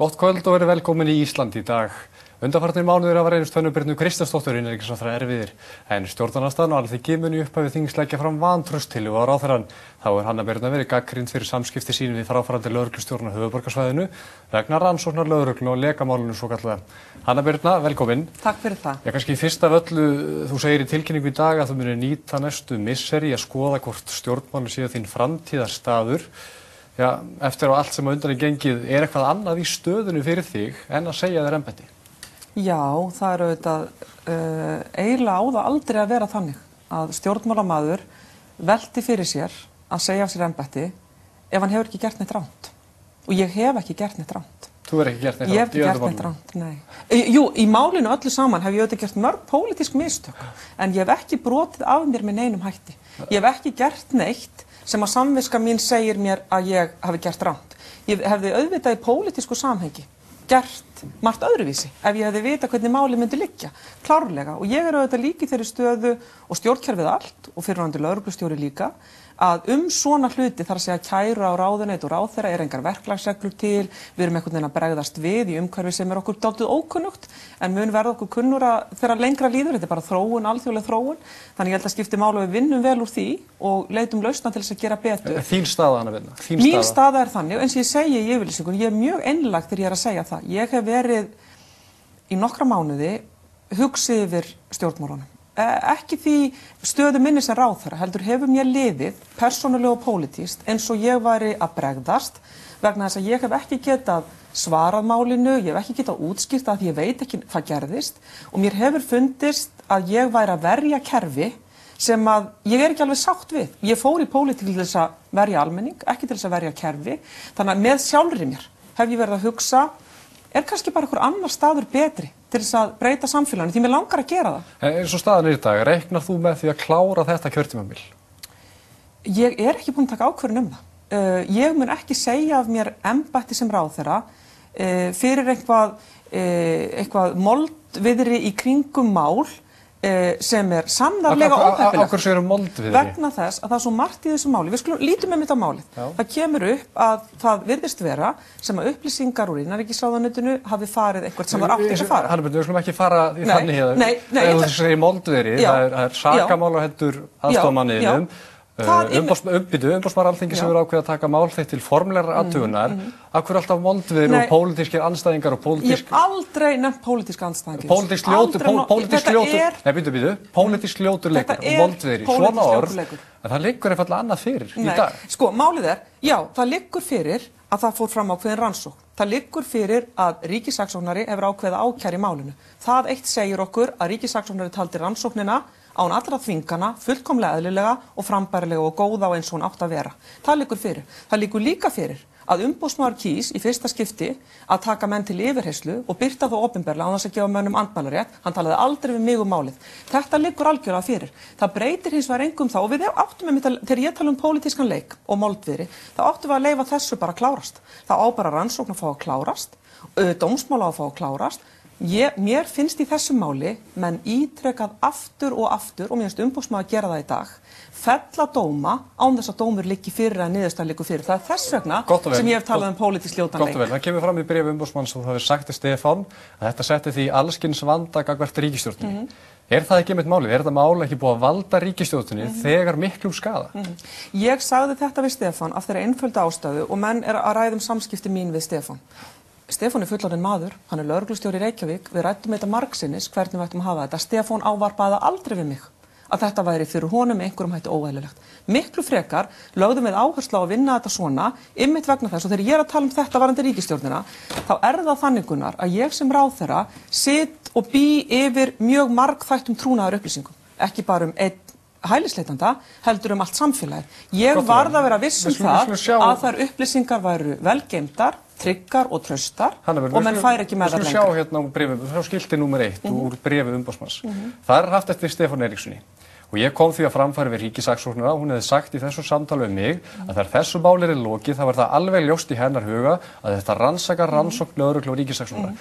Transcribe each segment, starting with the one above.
Gott kvöld og verið velkomin í Ísland í dag. Undanfarnir mánuðir hafa reynst Hönnu Birnu Kristjánsdóttur innanríkisráðherra erfiðir, en stjórnarandstaðan og Alþingi munu í upphafi þings leggja fram vantrauststillögu á ráðherrann. Þá Hanna Birna verið gagnrýnd fyrir samskipti sín við fráfarandi lögreglustjórn á höfuðborgarsvæðinu vegna rannsóknar lögreglu og lekamálinu svokallaða. Hanna Birna, velkomin. Takk fyrir það. Kannski fyrst af öllu, þú segir í tilkynningu í dag að þú munir nýta næstu misseri að skoða hvort stjórnmálin séu þín framtíðarstaður. Eftir á allt sem á undan er gengið, er eitthvað annað í stöðunni fyrir þig en að segja þér embætti? Já, það er auðvitað eiginlega á það aldrei að vera þannig að stjórnmálamaður velti fyrir sér að segja af sér embætti ef hann hefur ekki gert neitt rangt. Og ég hef ekki gert neitt rangt. Þú hefur ekki gert neitt rangt? Ég hef ekki gert neitt rangt, nei. Jú, í málinu öllu saman hef ég auðvitað gert mörg pólitísk mistök, en ég hef ekki brotið af mér með neinum hætti. Ég hef ekki gert neitt sem að samviska mín segir mér að ég hafi gert rangt. Ég hefði auðvitað í pólitísku samhengi gert margt öðruvísi ef ég hefði vita hvernig máli myndi liggja, klárlega. Og ég er auðvitað líka í þeirri stöðu og stjórnkerfið allt og fyrrverandi lögreglustjóri líka að svona hluti þarf að segja kæru á ráðuneyt og ráðherra er engar verklagsreglur til, við erum einhvern veginn að bregðast við í umhverfi sem er okkur dálítið ókunnugt en mun verða okkur kunnura þegar lengra líður, þetta er bara þróun, alþjóðleg þróun, þannig ég held að skipti máli að við vinnum vel úr því og leitum lausna til þess að gera betur. Þín staða, Hanna Birna? Mín staða er þannig, eins og ég segi í yfirlýsingunni, ég er mjög einlæg þegar ég er að segja það. Ég hef verið í nokkra mánuði hugsið yfir stjórnmálunum. Ekki því stöðu minni sem ráðherra, heldur hefur mér liðið persónulega og pólitískt eins og ég væri að bregðast vegna þess að ég hef ekki getað svarað málinu, ég hef ekki getað útskýrt að ég veit ekki hvað gerðist og mér hefur fundist að ég væri að verja kerfi sem að ég er ekki alveg sátt við. Ég fór í pólitík til þess að verja almenning, ekki til þess að verja kerfi, þannig að með sjálfri mér hef ég verið að hugsa, er kannski bara einhver annar staður betri til þess að breyta samfélaginu, því mér langar að gera það. Eins og staðan er í dag, reiknar þú með því að klára þetta kjörtímabil? Ég er ekki búin að taka ákvörðun það. Ég mun ekki segja af mér embætti sem ráðherra fyrir eitthvað moldviðri í kringum mál sem er sannarlega óheppilegt. Af hverju eru moldviðri? Vegna þess að það er svo margt í þessu máli. Við lítum þetta málið. Já. Það kemur upp að það virðist vera sem að upplýsingar úr innanríkisráðuneytinu hafi farið eitthvað sem var átt ekki að fara. Hanna Birna, við skulum ekki fara í þannig hér. Nei. Ef þú segir moldviðri, það er sakamál á hendur aðstoðarmanninum. Umboðsmaður Alþingis hefur ákveðið að taka mál þitt til formlegrar athugunar. Af hverju alltaf moldviðri og pólitískir andstæðingar og pólitísk... Ég hef aldrei nefnt pólitíska andstæðingar. Pólitísk ljótur leikur og moldviðri. Svona orð, en það liggur einfaldlega annað fyrir í dag. Sko, málið er, já, það liggur fyrir að það fór fram ákveðin rannsókn. Það liggur fyrir að ríkissaksóknari hefur ákveðið að ákæra í málinu. Það eitt segir okkur að ríkissaksóknari taldi rannsóknina án allra þvingana, fullkomlega eðlilega og frambærilega og góða og eins og hún átt að vera. Það liggur fyrir. Það liggur líka fyrir að umboðsmaður kýs í fyrsta skipti að taka menn til yfirheyrslu og birta það opinberlega án þess að gefa mönnum andmælarétt. Hann talaði aldrei við mig málið. Þetta liggur algjörlega fyrir. Það breytir hins vegar engum þá og við áttum þegar ég tala pólitískan leik og moldviðri, þá áttum við að leyfa þessu bara að klárast. Það á bara rannsókn að fá að klárast, dómsmál á að fá að klárast. Mér finnst í þessu máli menn ítrekað aftur og mér finnst umboðsmaður að gera það í dag, fella dóma án þess að dómur liggi fyrir að niðurstaðan liggur fyrir. Það er þess vegna sem ég hef talað pólitískt ljótan leik. Það kemur fram í bréfi umboðsmanns og það hefur sagt til Stefán að þetta setti því allskyns vanda gagnvart ríkisstjórninni. Er það ekki einmitt málið? Er þetta mál ekki búið að valda ríkisstjórninni þegar miklum skaða? Ég sagði þetta við Stefán af þeirri einföldu ástæðu og menn er að ræða samskipti mín við Stefán. Stefán er fullorðinn maður, hann er lögreglustjóri í Reykjavík, við ræddum þetta margsinnis hvernig við ættum að hafa þetta. Stefán ávarpaði aldrei við mig að þetta væri fyrir honum með einhverjum hætti óeðlilegt. Miklu frekar lögðum við áherslu á að vinna þetta svona, einmitt vegna þess og þegar ég er að tala þetta varðandi ríkisstjórnina, þá er það þannig Gunnar að ég sem ráðherra sit og bý yfir mjög margþættum trúnaðar upplýsingum, ekki bara einn hælisleitanda, heldur allt samfélagið. Ég varð að vera viss það að þær upplýsingar væru velgeymdar, tryggar og traustar og menn fær ekki með það lengra. Við skulum sjá hérna úr bréfi, sjá skilti númer 1 úr bréfi umboðsmanns. Það er haft eftir Stefán Eiríkssoni og ég kom því að framfæri við ríkissaksóknara og hún hefði sagt í þessu samtali við mig að þegar þessu máli er lokið þá var það alveg ljóst í hennar huga að þetta rannsókn lögreglu og ríkissaksóknara.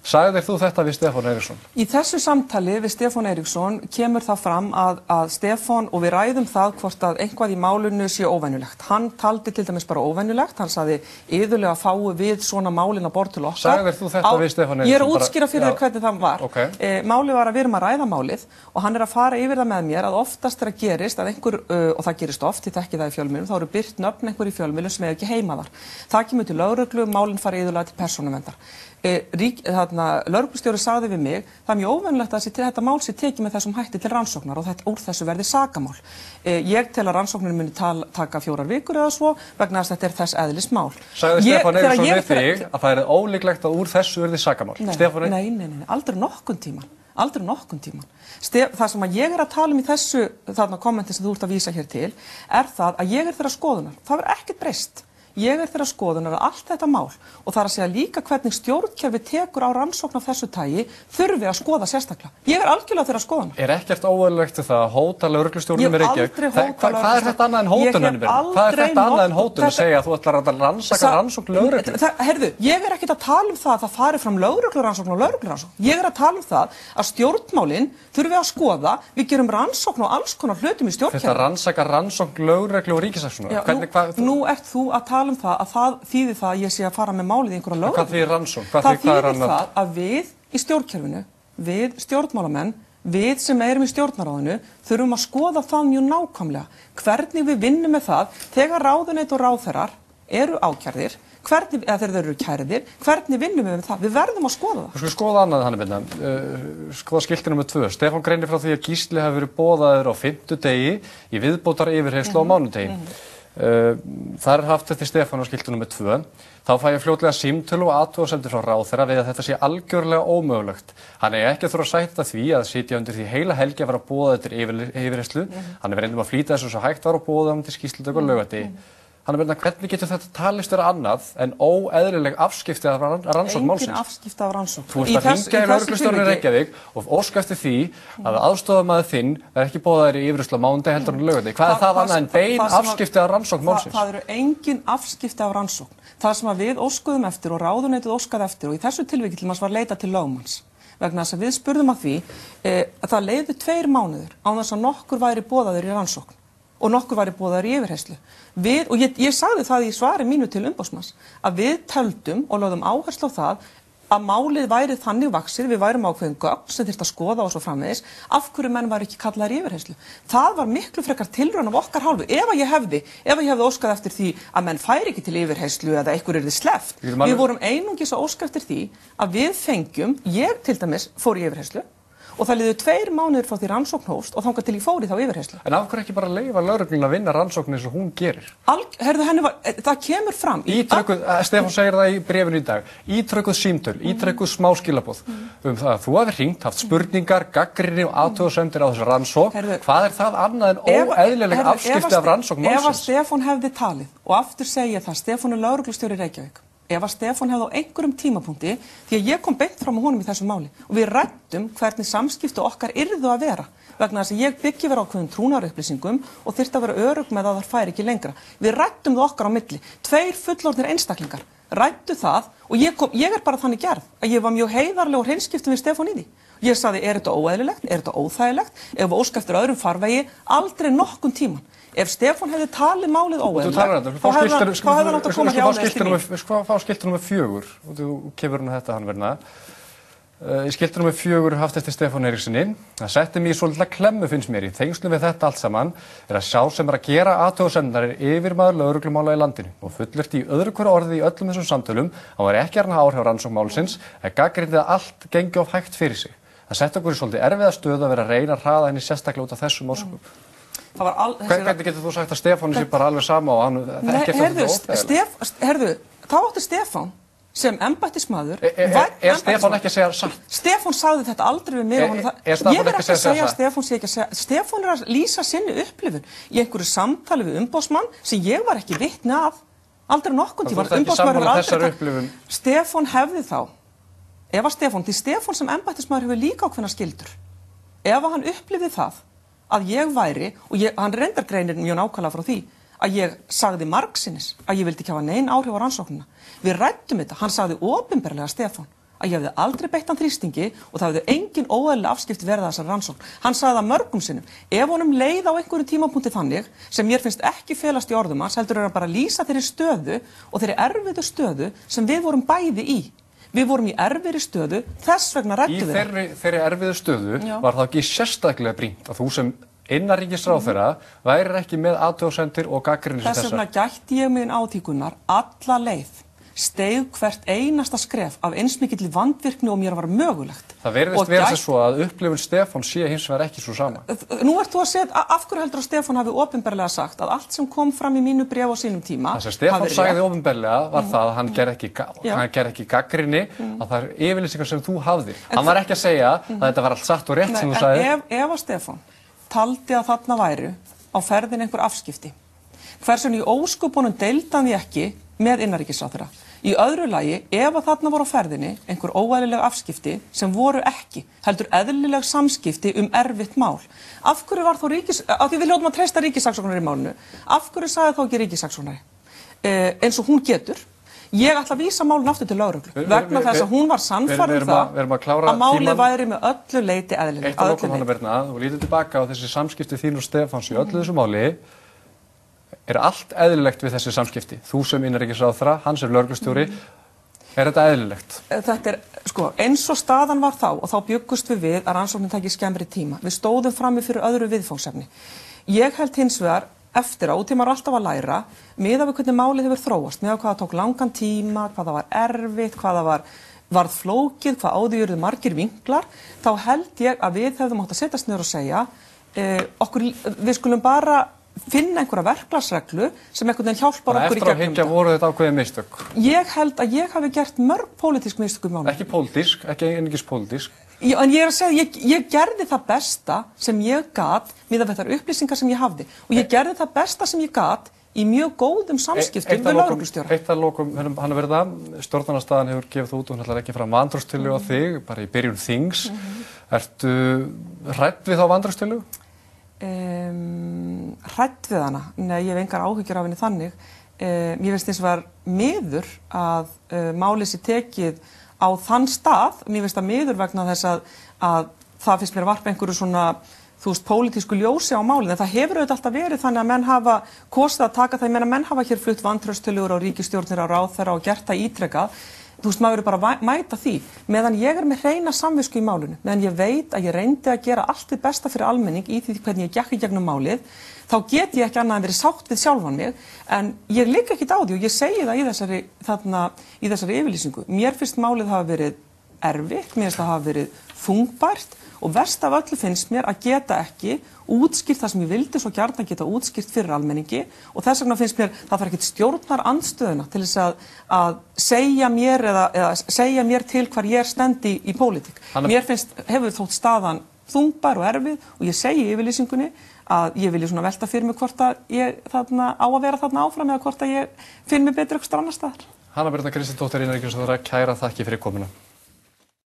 Sagðir þú þetta við Stefán Eiríksson? Í þessu samtali við Stefán Eiríksson kemur það fram að Stefán, og við ræðum það hvort að einhvað í málinu sé óvenjulegt. Hann taldi til dæmis bara óvenjulegt, hann sagði iðulega fáu við svona málin að borð til okkar. Sagðir þú þetta við Stefán Eiríksson? Ég er að útskýra fyrir þér hvernig það var. Okay. Málið var að við erum að ræða málið og hann er að fara yfir það með mér að oftast er að gerist að einhver, og það gerist oft, ég þekki það í fjölmiðlum, þá eru birt nöfn einhver í fjölmiðlum sem er ekki heima þar. Það kemur til lögreglu, málin fara iðulega til persónuverndar. Lögreglustjóri sagði við mig, það er mjög óvenjulegt að þetta mál sé tekið með þessum hætti til rannsóknar og úr þessu verði sakamál. Ég tel að rannsóknin muni taka 4 vikur eða svo vegna þess að þetta er þess eðlis mál. Sagði Stefán Eiríksson við þig að það er ólíklegt að úr þessu verði sakamál? Nei, aldrei nokkurn tímann. Aldrei nokkurn tímann. Það sem að ég er að tala í þessu kommenti sem þú ert að vísa hér til er það að ég er þeirra skoðunar. Það verður ekkert breyst. Ég er þeirra skoðunar að allt þetta mál og það er að segja líka hvernig stjórnkerfi tekur á rannsókn af þessu tagi þurfi að skoða sérstaklega. Ég er algjörlega þeirra skoðunar. Er ekkert óeðlilegt það að hóta lögreglustjórnum í Reykjavík? Hvað er þetta annað en hótun, Önnu Birna? Hvað er þetta annað en hótun að segja að þú ætlar að rannsaka rannsókn lögreglu? Heyrðu, ég er ekkert að tala það að það fari fram lögreglurannsókn og lögreglurannsókn. Ég er að tala það að stjórnmálin þurfi að skoða, við gerum rannsókn og alls konar hlutum í stjórnkerfi. Þetta rannsaka rannsókn lögreglu og ríkissaksóknara. Nú ert þú að tala það að það þýðir það að ég sé að fara með málið í einhverja lögreglu. Hvað þýðir rannsókn? Það þýðir það að við í stjórnkerfinu, við stjórnmálamenn, við sem erum í stjórnarráðinu, þurfum að skoða það mjög nákvæmlega. Hvernig við vinnum með það þegar ráðuneyt og ráðherrar eru ákærðir, eða þeir eru kærðir, hvernig vinnum við með það? Við verðum að skoða það. Við skulum skoða annað, Hanna Birna. Skoða skilti nr. 2. Stefán greinir frá því að Gísli hafi verið boðaður á 5. degi í viðbótar yfirheyrslu á mánudegi. Það er haft eftir Stefán á skilti nr. 2. Þá fæ ég fljótlega símtölu og athugasemdir frá ráðherra við að þetta sé algjörlega ómögulegt. Hann eigi ekki að þurfa að sætta því að sitja undir því heila helgi að vera boðað eftir yfirheyrslu. Hann er reyndum að flýta þessu svo hægt var og boða hann til skýrslutöku á laugardegi. Hanna Birna, hvernig getur þetta talist vera annað en óeðlileg afskipti af rannsókn málsins? Engin afskipti af rannsókn. Þú ert að hringja í lögreglustjórinn í Reykjavík og óska eftir því að aðstoðarmaður þinn er ekki boðaður í yfirheyrslu á mánudegi heldur en á laugardegi. Hvað er það annað en bein afskipti af rannsókn málsins? Það eru engin afskipti af rannsókn. Það sem við óskuðum eftir og ráðuneytið óskaði eftir og í þessu tilviki til var leita til lögmanns. Vegna þess að við spurðum að því að það leið 2 mánuðir án þess að nokkur væri boðaður í rannsókn og nokkur væri boðaður í yfirheyrslu. Og ég sagði það í svari mínu til umboðsmanns að við töldum og lögðum áherslu á það að málið væri þannig vaxið, við værum ákveðin gögn sem þyrfti að skoða og svo framvegis, af hverju menn væri ekki kallaðir í yfirheyrslu. Það var miklu frekar tilraun af okkar hálfu. Ef ég hefði óskað eftir því að menn færi ekki til yfirheyrslu eða einhver yrði sleppt, við vorum einungis að óska eftir því að við fengjum, ég til dæmis fór í yfirheyrslu, og það liðu 2 mánuðir frá því rannsókn hófst og þangað til ég fór í þá yfirheyrslu. En af hverju ekki bara leyfa lögreglunni að vinna rannsókn eins og hún gerir? Það kemur fram. Stefán segir það í bréfinu í dag, ítrekuð símtöl, ítrekuð smáskilaboð það að þú hafi hringt, haft spurningar, gagnrýni og athugasemdir á þessu rannsókn. Hvað er það annað en óeðlileg afskipti af rannsókn málsins? Ef að Stefán hefði talið, og aftur segja það, Stefán er lögreglustjóri í Reykjavík. Ef að Stefán hefði á einhverjum tímapunkti, því að ég kom beint fram á honum í þessu máli og við ræddum hvernig samskipti okkar yrðu að vera vegna þess að ég byggi vera ákveðum trúnaðarupplýsingum og þyrfti að vera örugg með að það færi ekki lengra. Við ræddum það okkar á milli, 2 fullorðnir einstaklingar ræddu það og ég er bara þannig gerð að ég var mjög heiðarleg og hreinskiptum við Stefán í því. Ég sagði, er þetta óeðlilegt, er þetta óþægilegt, ef við óska eftir öðrum farvegi, aldrei nokkun tíman. Ef Stefán hefði talið málið óeðlilegt, þá hefði hann átt að koma hjáleiðis til mín. Við fá skilti nr. 4, og þú kemur hérna þetta, Hanna Birna. Í skilti nr. 4 haft eftir Stefán Eiríkssoni. Það setti mig í svolítið klemmu, finnst mér, í tengslum við þetta allt saman, er að sjá sem er að gera athugasemdir yfirmaður lögreglumála í landinu og fullyrti í öðru hverju orði í öllum þessum samtölum að hann var ekki að hafa áhrif á rannsókn málsins, að gagnrýndi að allt gengi of hægt fyrir sig. Það setti okkur í svolítið erfiða stöðu að vera að reyna að hraða henni sérstaklega út af þessum orsökum. Hvernig getur þú sagt að Stefáni sé bara alveg sama og hann ekkert að þetta óþægilegt? Þá átti Stefán sem embættismaður Stefán ekki að segja satt? Stefán sagði þetta aldrei við mig. Ég er ekki að segja að Stefán sé ekki að segja. Stefán er að lýsa sinni upplifun í einhverju samtali við umboðsmann sem ég var ekki vitni af aldrei nokkurn tíma. Stefán hefði þá, því Stefán sem embættismaður hefur líka ákveðnar skyldur. Ef hann upplifði það að ég væri, og hann reyndar greinir mjög nákvæmlega frá því, að ég sagði margsinnis að ég vildi ekki hafa nein áhrif á rannsóknina. Við ræddum þetta, hann sagði opinberlega Stefán að ég hefði aldrei beitt hann þrýstingi og það hefði engin óeðlileg afskipti verið að þessar rannsókn. Hann sagði það mörgum sinnum. Ef honum leið á einhverju tímapunkti þannig, sem mér finnst ekki felast í orðum hans, heldur hann bara að lýsa þeirri stöðu og þeirri erfiðu stöðu sem við vorum bæði í. Við vorum í erfiðri stöðu, þess vegna ræddum við. Í þeirri erfiðu stöðu var það ekki sérstaklega brýnt að þú sem innanríkisráðherra værir ekki með athugasemdir og gagnrýni sem þessar. Þess vegna gætti ég mig inn átíkunar alla leið, steig hvert einasta skref af eins mikill vandvirkni og mér var mögulegt. Það verðist vera þess svo að upplifun Stefán sé hins vegar ekki svo sama. Nú ert þú að segja, af hverju heldur að Stefán hafi opinberlega sagt að allt sem kom fram í mínu bréfi á sínum tíma. Það sem Stefán sagði opinberlega var það að hann gerði ekki gagnrýni að það er yfirlýsingar sem þú hafðir. Hann var ekki að segja að þetta var allt satt og rétt sem þú sagði. Ef að Stefán taldi að þarna væru á ferðin einhver afskipti, hversun í ósköpunum deildi því ekki með innanríkisráðherra. Í öðru lagi, ef að þarna voru á ferðinni einhver óeðlileg afskipti sem voru ekki, heldur eðlileg samskipti erfitt mál. Af hverju var þó af því við hljótum að treysta ríkissaksóknari í málinu, af hverju sagði þá ekki ríkissaksóknari? Eins og hún getur. Ég ætla að vísa málinu aftur til lögreglu vegna þess að hún var sannfærð að málið væri með öllu leyti eðlileg. Eitt að lokum, Hanna Birna, þú lítur tilbaka á þessi samskipti þín og Stefáns í öllu þessu máli. Er allt eðlilegt við þessi samskipti? Þú sem innanríkisráðherra, hann sem lögreglustjóri, er þetta eðlilegt? Þetta sko, eins og staðan var þá og þá bjuggust við að rannsóknin tæki skemmri tíma. Við stóðum frammi fyrir öðru viðfangsefni. Ég held hins vegar eftir á, maður alltaf að læra, miðað við hvernig málið hefur þróast, miðað hvað það tók langan tíma, hvað það var erfitt, hvað það varð flókið, hvað áður urðu margir vinklar, þá held ég að við hefðum átt að setjast niður og segja, við skulum bara finna einhverja verklagsreglu sem einhvern veginn hjálpar okkur í gegnum þetta. Eftir að higgja voru þetta ákveðið mistök? Ég held að ég hafi gert mörg pólitísk mistök í málinu. Ekki pólitísk, ekki einungis pólitísk. En ég er að segja, ég gerði það besta sem ég gat miðað við þær upplýsingar sem ég hafði og ég gerði það besta sem ég gat í mjög góðum samskiptum við lögreglustjóra. Eitt að lokum, Hanna Birna, stjórnarandstaðan hefur gefið það út og hún ætlar ekki fram vantrauststillögu á þig, bara í byrjun þings. Ertu hrædd við þá vantrauststillögu? Hrædd við hana? Nei, ég hef engar áhyggjur af henni þannig. Mér finnst eins og var miður að málið sé tekið á þann stað. Mér finnst það miður vegna þess að það finnst mér varpa einhverju svona pólitísku ljósi á málið, en það hefur auðvitað alltaf verið þannig að menn hafa kosið að taka það, ég meina menn hafa hér flutt vantrauststillögur á ríkisstjórnir, á ráðherra og gert það ítrekað. Maður er bara að mæta því, meðan ég er með hreina samvisku í málinu, meðan ég veit að ég reyndi að gera allt þið besta fyrir almenning í því hvernig ég gekk í gegnum málið, þá get ég ekki annað en verið sátt við sjálfan mig, en ég ligg ekki á því og ég segi það í þessari yfirlýsingu. Mér finnst málið hafa verið erfitt, mér finnst það hafa verið þungbært og verst af öllu finnst mér að geta ekki útskýrt það sem ég vildi svo gjarnan geta útskýrt fyrir almenningi og þess vegna finnst mér það þarf ekkert stjórnarandstöðuna til þess að segja mér eða segja mér til hvar ég stendi í pólitík. Mér finnst hefur þótt staðan þungbær og erfið og ég segi í yfirlýsingunni að ég vilji svona velta fyrir mig hvort að ég þarna á að vera þarna áfram eða hvort að ég finn mig betur eitthvað annars staðar. Hanna Birna Kristjánsdóttir, innanríkisráðherra, kæra þakki fyrir komuna.